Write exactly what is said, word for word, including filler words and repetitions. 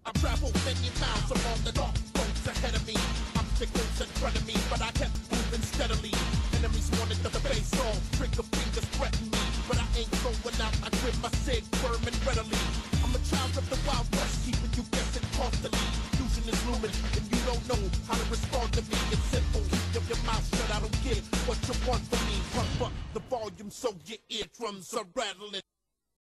I traveled many miles along the dark roads ahead of me. Obstacles in front of me, but I kept moving steadily. Enemies wanted the face off, trigger fingers threatened me, but I ain't going out. I grip my cig firm and readily. I'm a child of the Wild West, keeping you guessing constantly. Fusion is looming, and you don't know how to respond to me. It's simple, keep your mouth shut. I don't care what you want from me. Pump up the volume so your eardrums are rattling.